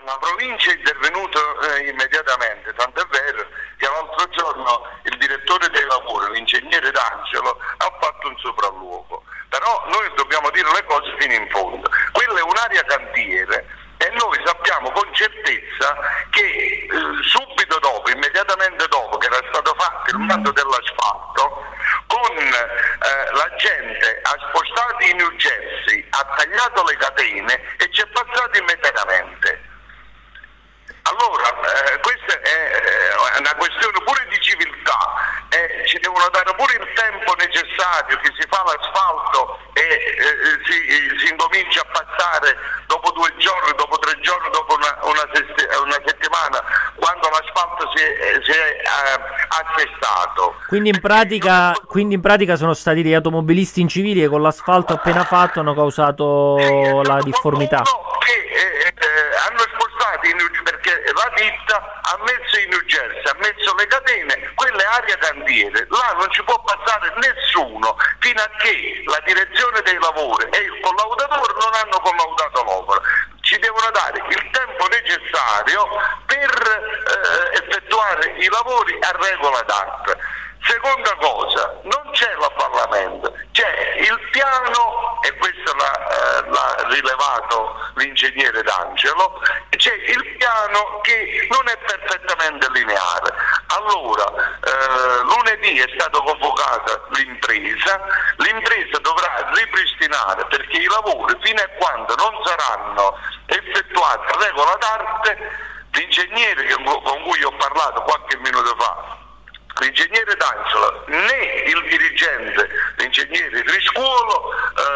La provincia è intervenuta immediatamente, tant'è vero che l'altro giorno il direttore dei lavori, l'ingegnere D'Angelo, ha fatto un sopralluogo. Però noi dobbiamo dire le cose fino in fondo. Quella è un'area cantiere e noi sappiamo con certezza che subito dopo, immediatamente dopo che era stato fatto il mando dell'asfalto, con la gente ha spostato i New Jersey, ha tagliato le catene e ci è passato immediatamente. Allora, questa è una questione pure di civiltà, ci devono dare pure il tempo necessario che si fa l'asfalto e si incomincia a passare dopo 2 giorni, dopo 3 giorni, dopo una settimana, quando l'asfalto si è assestato. Quindi in pratica sono stati degli automobilisti incivili che con l'asfalto appena fatto hanno causato la difformità. Hanno spostato perché la ditta ha messo i New Jersey, ha messo le catene, quelle aree cantiere, là non ci può passare nessuno fino a che la direzione dei lavori e il collaudatore non hanno collaudato l'opera. Ci devono dare il tempo necessario per effettuare i lavori a regola d'arte. Seconda cosa, non c'è l'avvallamento, c'è il piano, e questo l'ha rilevato l'ingegnere D'Angelo, c'è il piano che non è perfettamente lineare. Allora, lunedì è stata convocata l'impresa dovrà ripristinare, perché i lavori fino a quando non saranno effettuati a regola d'arte, l'ingegnere con cui ho parlato qualche minuto fa, l'ingegnere D'Angelo né il dirigente, l'ingegnere Riscuolo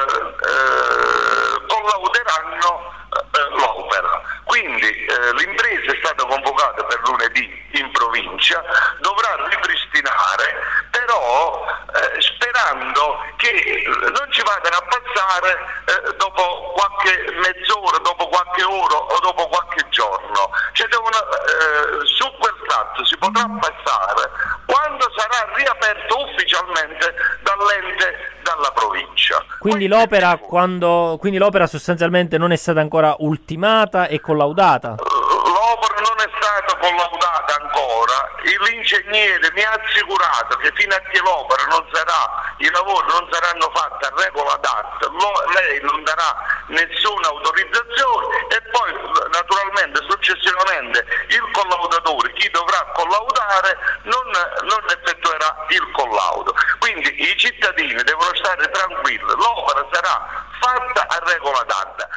collauderanno l'opera. Quindi l'impresa è stata convocata per lunedì in provincia, dovrà ripristinare, però sperando che non ci vadano a passare dopo qualche mezz'ora, dopo qualche ora o dopo qualche giorno. Cioè su quel tratto si potrà passare quando sarà riaperto ufficialmente dall'ente, dalla provincia. Quindi l'opera sostanzialmente non è stata ancora ultimata e collaudata? L'opera non è stata collaudata ancora, l'ingegnere mi ha assicurato che fino a che l'opera non sarà, i lavori non saranno fatti a regola d'arte, lei non darà nessuna autorizzazione e poi naturalmente successivamente il collaudatore, chi dovrà collaudare, non effettuerà il collaudo. Quindi i cittadini devono stare tranquilli, l'opera sarà fatta a regola d'arte.